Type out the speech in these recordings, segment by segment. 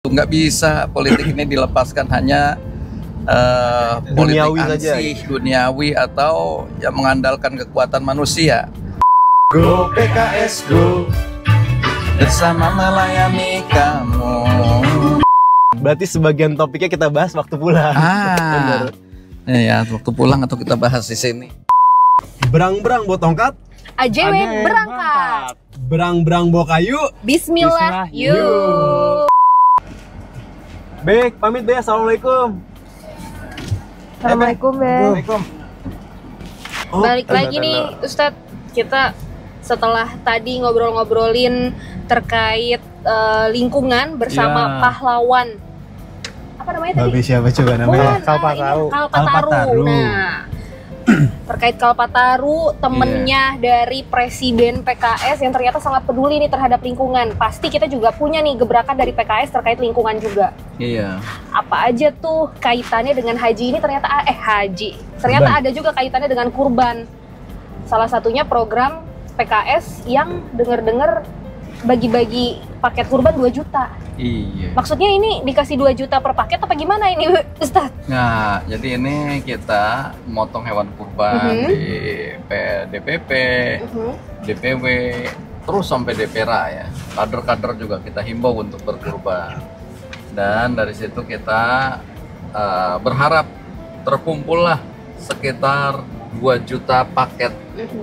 Nggak bisa politik ini dilepaskan hanya politik Duniawi saja. ansih, duniawi atau yang mengandalkan kekuatan manusia. Go PKS Go. Bersama melayani kamu. Berarti sebagian topiknya kita bahas waktu pulang. Ya, waktu pulang atau kita bahas di sini. Berang-berang bawa tongkat, AJW berangkat. berang-berang bawa kayu. Bismillah, yuk. Bek, pamit Be, assalamualaikum. Assalamualaikum, Be. Waalaikumsalam. Oh, Balik lagi nih, Ustadz. Kita setelah tadi ngobrol-ngobrolin terkait lingkungan bersama pahlawan. Apa namanya tadi? Babi siapa coba namanya? Kalpataru. Kalpataru. Nah, terkait Kalpataru, temennya dari Presiden PKS yang ternyata sangat peduli nih terhadap lingkungan. Pasti kita juga punya nih gebrakan dari PKS terkait lingkungan juga. Iya. Apa aja tuh kaitannya dengan haji ini? Ternyata ternyata ada juga kaitannya dengan kurban. Salah satunya program PKS yang dengar-dengar bagi-bagi paket kurban 2 juta. Iya. Maksudnya ini dikasih 2 juta per paket apa gimana ini, Ustadz? Nah, jadi ini kita motong hewan kurban di DPP, DPW, terus sampai DPRA ya. Kader-kader juga kita himbau untuk berkurban. Dan dari situ kita berharap terkumpullah sekitar 2 juta paket.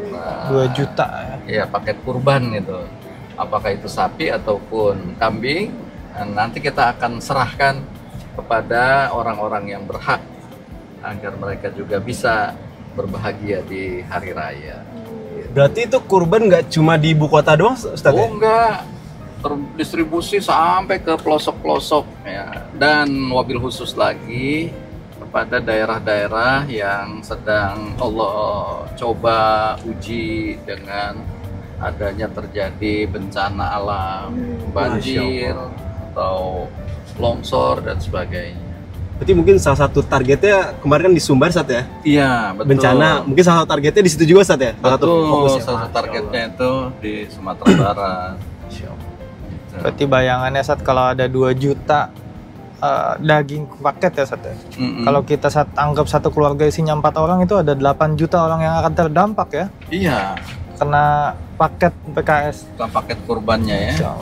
2 juta ya? Ya, paket kurban gitu. Apakah itu sapi ataupun kambing, nanti kita akan serahkan kepada orang-orang yang berhak agar mereka juga bisa berbahagia di hari raya. Berarti itu kurban nggak cuma di ibu kota doang, Ustaz? Oh enggak, terdistribusi sampai ke pelosok-pelosok ya. Dan wabil khusus lagi kepada daerah-daerah yang sedang Allah coba uji dengan adanya terjadi bencana alam, banjir atau longsor dan sebagainya. Berarti mungkin salah satu targetnya kemarin kan di Sumbar, Sat ya? Iya, betul. Bencana, mungkin salah satu targetnya di situ juga, Sat ya? Betul, salah satu targetnya itu di Sumatera Barat. Gitu. Berarti bayangannya Sat, kalau ada 2 juta daging paket ya Sat ya? Kalau kita anggap satu keluarga isinya 4 orang, itu ada 8 juta orang yang akan terdampak ya? Iya. Kena paket PKS. Kena paket kurbannya ya.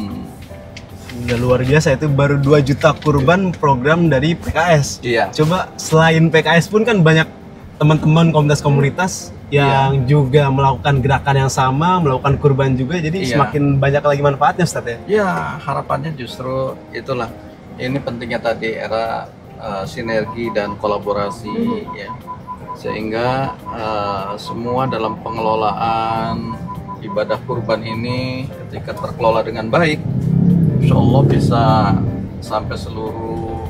Udah luar biasa, itu baru 2 juta kurban program dari PKS. Iya. Coba selain PKS pun kan banyak teman-teman komunitas-komunitas yang juga melakukan gerakan yang sama, melakukan kurban juga, jadi semakin banyak lagi manfaatnya, Ustaz ya? Iya, harapannya justru itulah. Ini pentingnya tadi era sinergi dan kolaborasi ya. Sehingga semua dalam pengelolaan ibadah kurban ini ketika terkelola dengan baik, insya Allah bisa sampai seluruh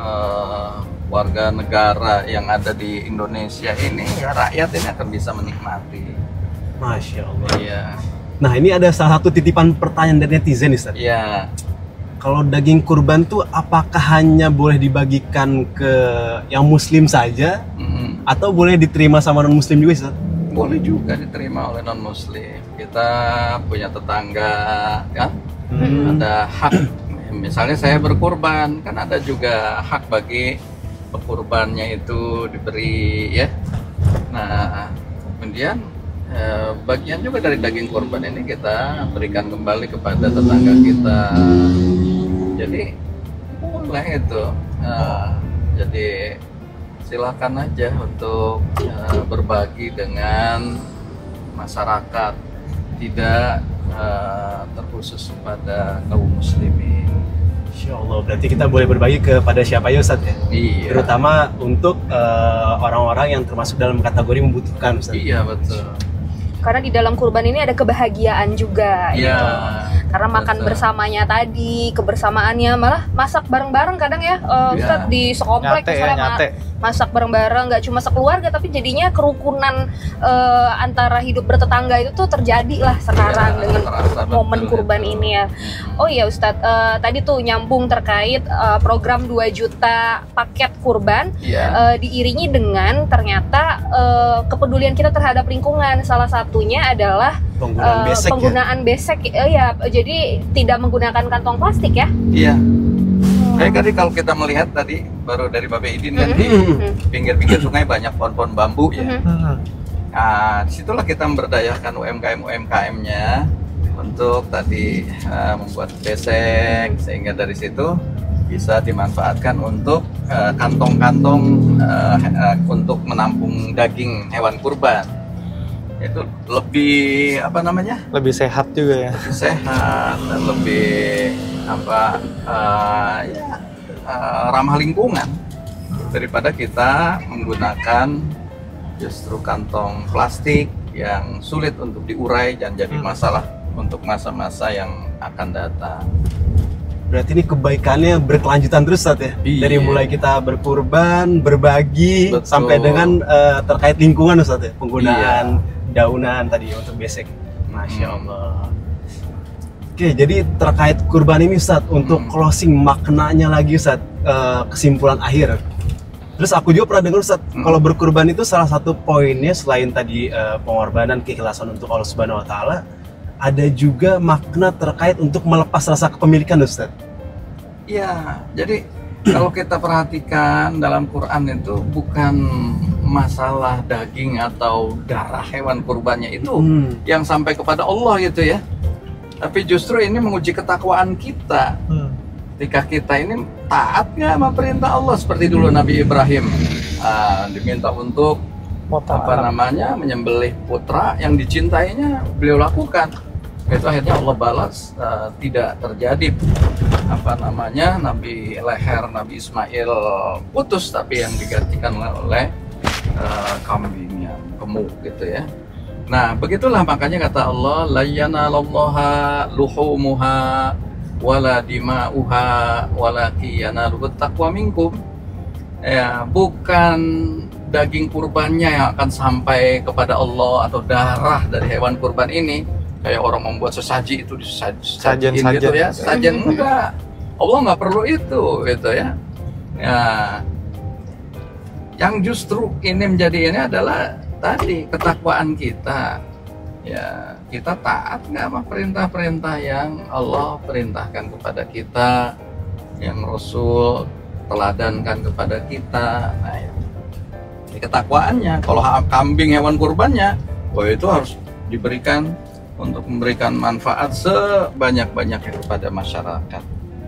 warga negara yang ada di Indonesia ini, ya rakyat ini akan bisa menikmati. Masya Allah. Iya. Nah, ini ada salah satu titipan pertanyaan dari netizen, Ustaz. Iya. Kalau daging kurban tuh apakah hanya boleh dibagikan ke yang muslim saja atau boleh diterima sama non muslim juga, Ustaz? Boleh juga diterima oleh non muslim. Kita punya tetangga kan, ada hak. Misalnya saya berkurban, kan ada juga hak bagi pekurbannya itu diberi ya. Nah, kemudian bagian juga dari daging kurban ini kita berikan kembali kepada tetangga kita. Jadi boleh itu. Jadi silakan aja untuk berbagi dengan masyarakat, tidak terkhusus pada kaum muslimin. Insya Allah, berarti kita boleh berbagi kepada siapa ya, Ustaz ya? Iya. Terutama untuk orang-orang yang termasuk dalam kategori membutuhkan, Ustaz. Iya, betul. Karena di dalam kurban ini ada kebahagiaan juga. Iya. Gitu. Karena makan bersamanya tadi, kebersamaannya, malah masak bareng-bareng kadang ya, Ustaz, di sekomplek misalnya masak bareng-bareng, nggak cuma sekeluarga tapi jadinya kerukunan antara hidup bertetangga itu tuh terjadi lah sekarang dengan momen kurban ini ya. Oh iya Ustadz, tadi tuh nyambung terkait program 2 juta paket kurban, diiringi dengan ternyata kepedulian kita terhadap lingkungan. Salah satunya adalah penggunaan besek ya. Jadi tidak menggunakan kantong plastik ya. Iya. Tadi kalau kita melihat tadi baru dari Babe Idin kan di pinggir-pinggir sungai banyak pohon-pohon bambu ya. Nah, disitulah kita memberdayakan UMKM-nya untuk tadi membuat besek, sehingga dari situ bisa dimanfaatkan untuk kantong-kantong untuk menampung daging hewan kurban. Itu lebih lebih sehat juga ya, lebih sehat dan lebih ramah lingkungan daripada kita menggunakan justru kantong plastik yang sulit untuk diurai dan jadi masalah untuk masa-masa yang akan datang. Berarti ini kebaikannya berkelanjutan terus Ustaz ya? Iya. Dari mulai kita berkurban, berbagi, Betul. sampai dengan terkait lingkungan Ustaz ya? Penggunaan daunan tadi untuk besek. Masya Allah. Oke, jadi terkait kurban ini Ustaz, untuk closing maknanya lagi Ustaz, kesimpulan akhir. Terus aku juga pernah dengar Ustaz, kalau berkurban itu salah satu poinnya selain tadi pengorbanan, keikhlasan untuk Allah Subhanahu wa taala, ada juga makna terkait untuk melepas rasa kepemilikan Ustaz. Iya, jadi kalau kita perhatikan dalam Quran itu bukan masalah daging atau darah hewan kurbannya itu yang sampai kepada Allah gitu ya. Tapi justru ini menguji ketakwaan kita. Ketika kita ini taat nggak sama perintah Allah, seperti dulu Nabi Ibrahim diminta untuk menyembelih putra yang dicintainya, beliau lakukan. Itu akhirnya Allah balas tidak terjadi leher Nabi Ismail putus, tapi yang digantikan oleh kambing yang gemuk gitu ya. Nah, begitulah makanya kata Allah, la yanalallaha luhumuha wala dima'uha walaki yanaluhut taqwa minkum. Ya, bukan daging kurbannya yang akan sampai kepada Allah atau darah dari hewan kurban ini. Kayak orang membuat sesaji itu disajiin gitu ya. Sajian enggak. Allah nggak perlu itu gitu ya. Ya, yang justru ini menjadi ini adalah tadi ketakwaan kita. Ya, kita taat nggak sama perintah-perintah yang Allah perintahkan kepada kita, yang Rasul teladankan kepada kita. Nah, ya. Ketakwaannya, kalau kambing hewan kurbannya, itu harus diberikan untuk memberikan manfaat sebanyak-banyaknya kepada masyarakat.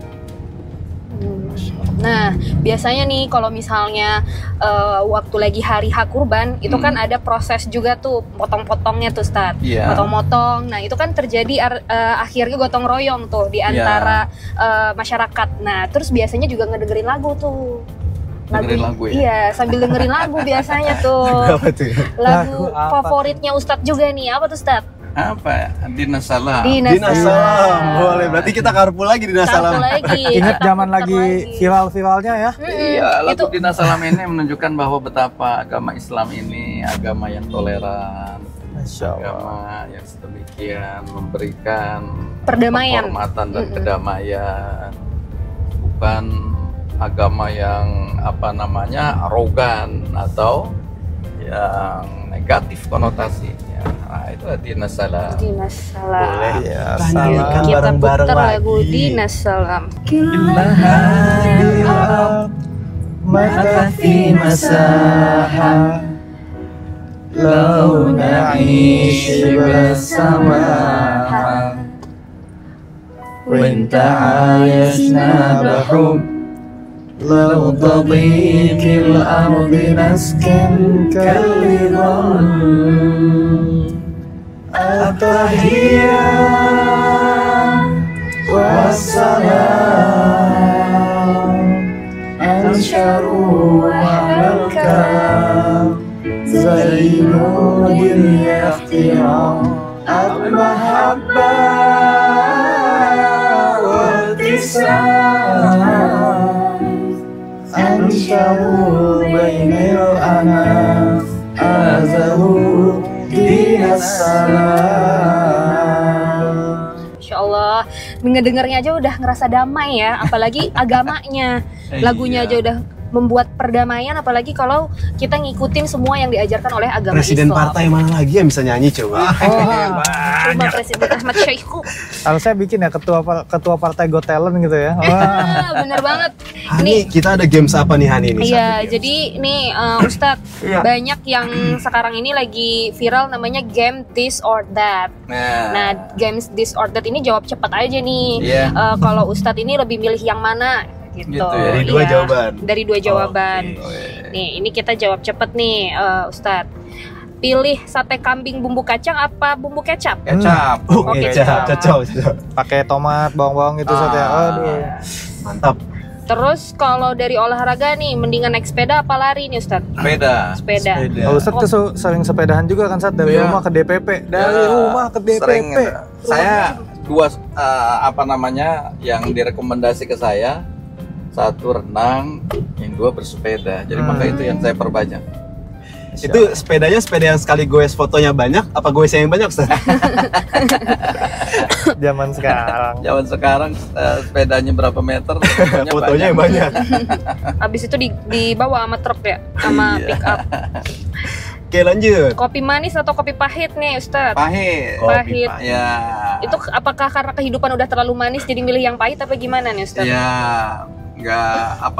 Nah, biasanya nih kalau misalnya waktu lagi hari H kurban itu kan ada proses juga tuh potong-potongnya tuh Ustaz. Potong-potong. Nah, itu kan terjadi akhirnya gotong royong tuh di antara masyarakat. Nah, terus biasanya juga ngedengerin lagu tuh. Lagu ya? Iya, sambil dengerin lagu biasanya tuh. Lagu favoritnya Ustadz juga nih. Apa tuh Ustadz? Apa? Dina Salam. Dina Salam. Boleh, berarti kita karpu lagi Dina Salam. Ingat zaman lagi viral-viralnya ya? Iya, lagu Dina Salam ini menunjukkan bahwa betapa agama Islam ini agama yang toleran. Agama yang sedemikian memberikan perdamaian, penghormatan dan kedamaian. Bukan agama yang arogan atau yang negatif konotasinya. Nah, itu Dina Salam. Dina Salam. Boleh ya. Salam. Kita putar lagu Dina Salam. Maka fi masaha law na'ish bersama wa ta'ayashna bahub لو تضيق الأرض نسكن كالرضا التحية والسلام أنشروا على الكلام زينوا بالاحترام المحبة والابتسام أنشروا بين الأنام أزهوا دين السلام. Insya Allah, ngedengernya aja udah ngerasa damai ya, apalagi agamanya. Lagunya aja udah membuat perdamaian, apalagi kalau kita ngikutin semua yang diajarkan oleh agama Presiden Islam. partai mana lagi yang bisa nyanyi coba? Cuma Presiden Ahmad Syaiqo. Harusnya bikin ya ketua partai Got Talent gitu ya. Bener banget. Hani, kita ada games apa nih Hani ini? Iya, jadi nih Ustadz, Iya. banyak yang sekarang ini lagi viral namanya game this or that. Nah, games this or that ini jawab cepat aja nih. Iya. Kalau Ustadz ini lebih milih yang mana? Gitu. Gitu ya. Dari dua Iya, jawaban. Dari dua jawaban. Oke. Nih, ini kita jawab cepet nih, Ustadz. Pilih sate kambing bumbu kacang apa bumbu kecap? Kecap. Oke, Kecap, cocok. Pakai tomat, bawang-bawang gitu Ustadz ya. Aduh. Mantap. Terus kalau dari olahraga nih, mendingan naik sepeda apa lari nih Ustadz? Sepeda. Kalau Ustadz tuh sering sepedahan juga kan Ustadz, dari Iya. rumah ke DPP, dari Ya, rumah ke DPP. sering, saya dua yang direkomendasi ke saya, satu renang, yang dua bersepeda. Jadi maka itu yang saya perbanyak. Itu sepeda yang sekali goes fotonya banyak, apa goes yang banyak, Ustaz? Zaman sekarang. Zaman sekarang sepedanya berapa meter, Fotonya yang banyak. Abis itu dibawa sama truk ya, sama Iya. pick up. Oke, lanjut. Kopi manis atau kopi pahit nih Ustadz? Pahit. Pahit. Ya. Itu apakah karena kehidupan udah terlalu manis jadi milih yang pahit apa gimana nih Ustadz? Ya, nggak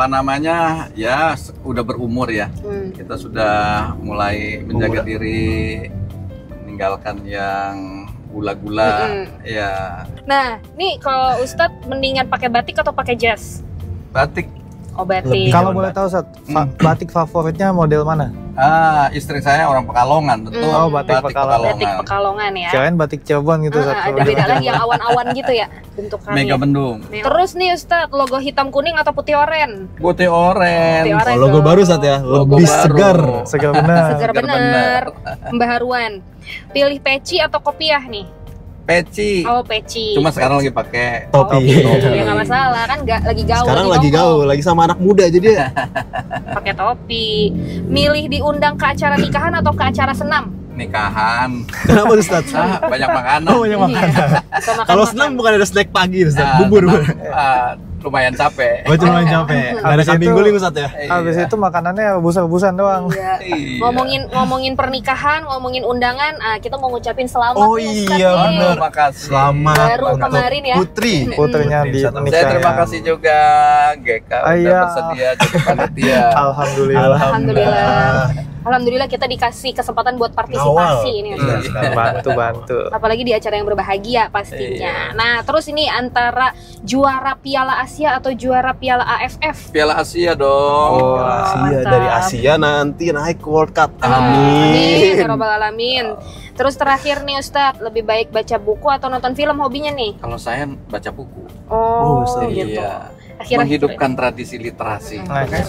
ya udah berumur ya. Kita sudah mulai menjaga diri, meninggalkan yang gula-gula. Ya, Nah, nih kalau Ustadz mendingan pakai batik atau pakai jas? batik. Oh, batik. Lebih. Kalau boleh tahu Ustadz, batik favoritnya model mana? Istri saya orang Pekalongan, tentu. Oh, batik Pekalongan. Batik Pekalongan ya. Kirain batik Cirebon gitu Ustadz. Ada beda lagi yang awan-awan gitu ya bentukannya. Mega Bendung. Terus nih Ustadz, logo hitam kuning atau putih oren? Putih oren. Putih oren. Logo dong. baru, Ustaz ya. Logo Lebih baru. segar. Segar benar. Segar Segar bener. Pembaharuan. Pilih peci atau kopiah nih? Peci. Oh, peci. Cuma sekarang lagi pakai Topi. Ya nggak masalah kan, lagi gaul. Sekarang lagi gaul, lagi sama anak muda jadi ya. Pakai topi. Milih diundang ke acara nikahan atau ke acara senam? nikahan. Kenapa Ustaz? Banyak makanan. Oh, banyak makanan. Iya. Kalau senam bukan ada snack pagi Ustaz, bubur. Lumayan capek. Oh, cuma capek. Nggak ada kambing guling Ustaz ya? Habis itu makanannya rebusan-rebusan doang. Iya. Iya. Ngomongin pernikahan, ngomongin undangan, kita mau ngucapin selamat. Oh nih, Ustaz, iya, nih. bener. Makasih. Selamat Baru untuk kemarin ya. Putri. Putrinya di Saya nikah. terima kasih juga GK udah Iya. bersedia jadi panitia. Alhamdulillah. Alhamdulillah kita dikasih kesempatan buat partisipasi ini Ustaz. Bantu. Apalagi di acara yang berbahagia pastinya. Nah, terus ini antara juara Piala Asia atau juara Piala AFF? Piala Asia dong. Oh, Asia, mantap. dari Asia nanti naik ke World Cup. Amin, ya Amin. Rabbal Alamin. Terus terakhir nih Ustadz, lebih baik baca buku atau nonton film hobinya nih? Kalau saya baca buku. Oh, Ustadz. gitu. Iya. Akhir-akhir Menghidupkan tradisi literasi. Nah, Makanya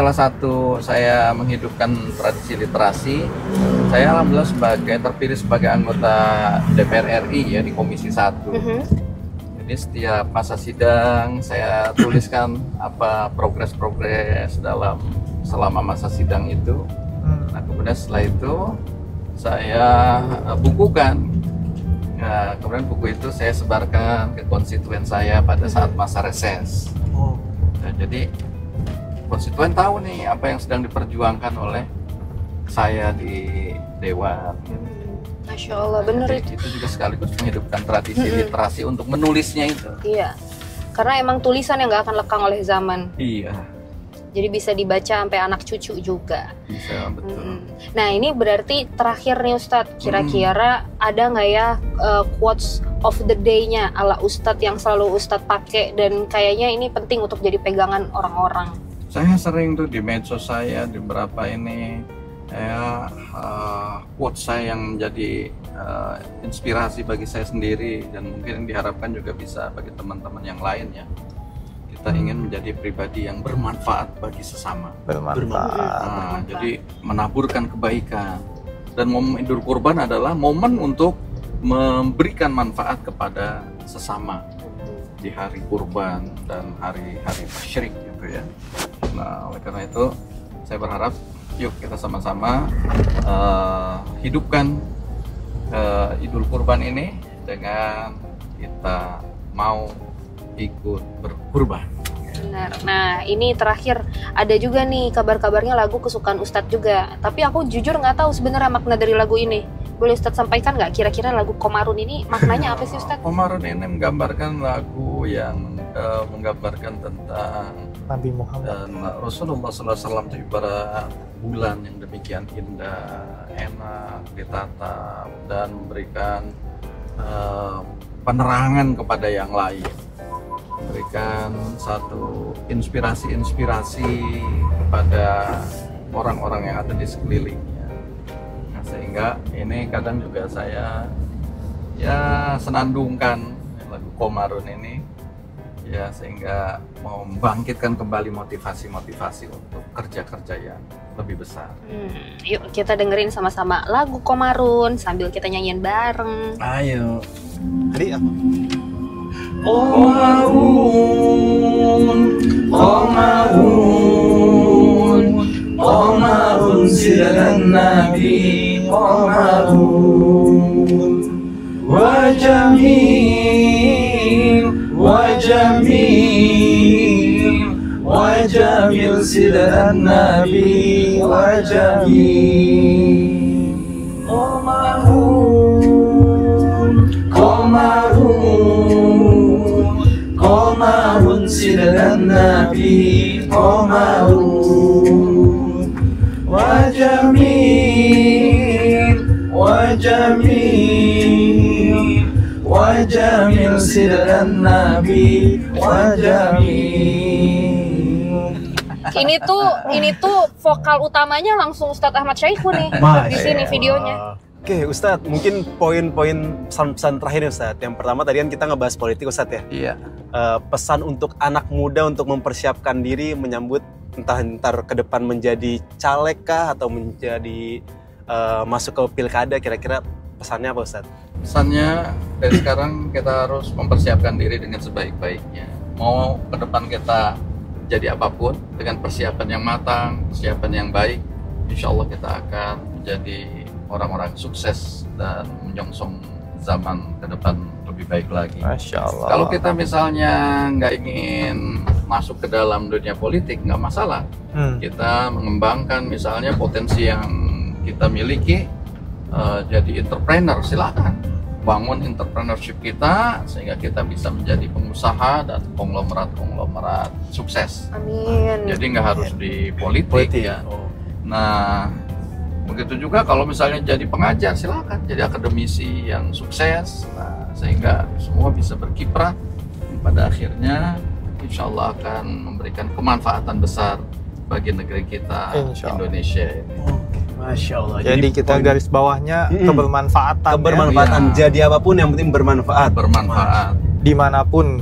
saya menghidupkan tradisi literasi. Saya alhamdulillah terpilih sebagai anggota DPR RI ya di Komisi 1. Jadi setiap masa sidang saya tuliskan apa progres selama masa sidang itu. Nah, kemudian setelah itu saya bukukan. Nah, kemudian buku itu saya sebarkan ke konstituen saya pada saat masa reses. Nah, jadi konstituen tahu nih apa yang sedang diperjuangkan oleh saya di Dewan. Masya Allah, bener itu. Itu juga sekaligus menghidupkan tradisi literasi untuk menulisnya itu. Iya, karena emang tulisan yang nggak akan lekang oleh zaman. Iya, Jadi bisa dibaca sampai anak cucu juga. bisa betul. Nah, ini berarti terakhir nih Ustadz, kira-kira ada nggak ya quotes of the day-nya ala Ustadz yang selalu Ustadz pakai dan kayaknya ini penting untuk jadi pegangan orang-orang? Saya sering tuh di medsos saya di beberapa ini quote saya yang menjadi inspirasi bagi saya sendiri dan mungkin diharapkan juga bisa bagi teman-teman yang lain ya. Kita ingin menjadi pribadi yang bermanfaat bagi sesama. Bermanfaat. Jadi menaburkan kebaikan. Dan momen Idul Kurban adalah momen untuk memberikan manfaat kepada sesama di hari kurban dan hari-hari tasyrik gitu ya. Nah, oleh karena itu saya berharap yuk kita sama-sama hidupkan Idul Kurban ini dengan kita mau ikut berkurban. Benar. Nah, ini terakhir ada juga nih kabar-kabarnya lagu kesukaan Ustadz juga. Tapi aku jujur nggak tahu sebenarnya makna dari lagu ini. Boleh Ustadz sampaikan nggak kira-kira lagu Qomarun ini maknanya apa sih Ustadz? Qomarun ini menggambarkan lagu yang menggambarkan tentang Nabi Muhammad dan Rasulullah SAW itu ibarat bulan yang demikian indah, enak ditatap dan memberikan penerangan kepada yang lain, memberikan satu inspirasi kepada orang-orang yang ada di sekelilingnya. Nah, sehingga ini kadang juga saya ya senandungkan lagu Qomarun ini ya, sehingga mau membangkitkan kembali motivasi untuk kerja-kerja yang lebih besar. Yuk kita dengerin sama-sama lagu Qomarun sambil kita nyanyiin bareng. Ayo. Tadi apa? Qomarun silakan Nabi Qomarun wa jamil silakan Nabi wa jamil Qomarun silakan Nabi Qomarun wa jamil silakan Nabi wa jamil. Ini tuh vokal utamanya langsung Ustadz Ahmad Syaikhun nih di sini videonya. Oke, Ustadz, mungkin poin-poin pesan terakhir Ustadz. Yang pertama tadi kan kita ngebahas politik Ustadz ya. Iya. Pesan untuk anak muda untuk mempersiapkan diri menyambut ntar ke depan menjadi caleg kah atau menjadi masuk ke pilkada, kira-kira pesannya apa Ustadz? Pesannya dari sekarang kita harus mempersiapkan diri dengan sebaik-baiknya. Mau ke depan kita jadi apapun dengan persiapan yang matang, persiapan yang baik, insya Allah kita akan menjadi orang-orang sukses dan menyongsong zaman ke depan lebih baik lagi. Masya Allah. Kalau kita misalnya nggak ingin masuk ke dalam dunia politik, nggak masalah. Kita mengembangkan misalnya potensi yang kita miliki, jadi entrepreneur, silakan bangun entrepreneurship kita sehingga kita bisa menjadi pengusaha dan konglomerat sukses. Amin. Jadi nggak harus di politik ya. Nah, begitu juga kalau misalnya jadi pengajar, silakan jadi akademisi yang sukses. Nah, sehingga semua bisa berkiprah pada akhirnya insya Allah akan memberikan kemanfaatan besar bagi negeri kita Indonesia ini. Masya Allah. Jadi kita garis bawahnya kebermanfaatan. Kebermanfaatan. Ya. Jadi apapun yang penting bermanfaat. Bermanfaat. Dimanapun,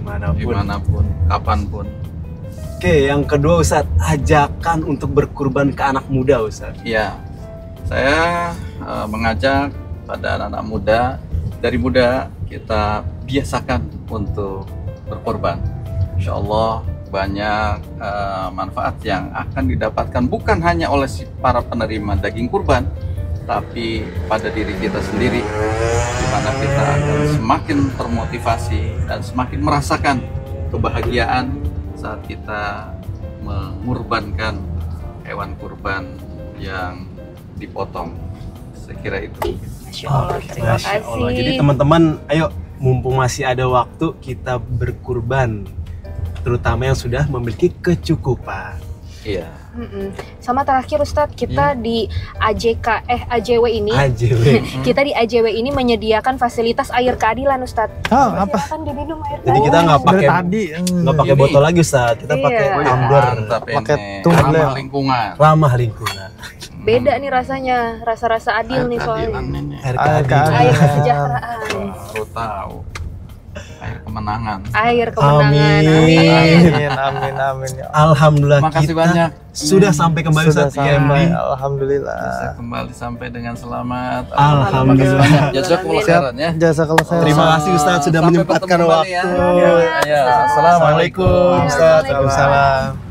kapanpun. Oke, yang kedua Ustadz, ajakan untuk berkurban ke anak muda Ustadz. Ya, saya mengajak pada anak-anak muda, dari muda kita biasakan untuk berkorban. Insya Allah banyak manfaat yang akan didapatkan bukan hanya oleh para penerima daging kurban, tapi pada diri kita sendiri, di mana kita akan semakin termotivasi dan semakin merasakan kebahagiaan saat kita mengorbankan hewan kurban yang dipotong. Saya kira itu. Masya Allah, terima kasih. Jadi teman-teman, ayo mumpung masih ada waktu kita berkurban, terutama yang sudah memiliki kecukupan. Iya. Sama terakhir Ustadz, kita di AJW ini, kita di AJW ini menyediakan fasilitas air keadilan Ustadz. apa? Silakan diminum air Jadi kita nggak pakai Ini- botol lagi Ustadz, kita pakai tumbler. Mantap pakai ini. tumbler. Ramah lingkungan. Ramah lingkungan. Beda nih rasanya, rasa-rasa adil nih soalnya. Keadilan ini. Air Air keadilan. Air kesejahteraan, Baru tahu. Air kemenangan. air kemenangan. Amin. Amin. Ya. Alhamdulillah Makasih kita banyak. sudah sampai kembali Sudah Ustadz IMD. sampai, Bisa alhamdulillah. kembali sampai dengan selamat. Alhamdulillah. Makasih banyak. Jazakumullah khairan ya. Jasa kalau saya. Terima kasih Ustadz sudah Sampai menyempatkan bertemu kembali waktu. ya. Ya, Assalamualaikum. Assalamualaikum Ustadz. Waalaikumsalam.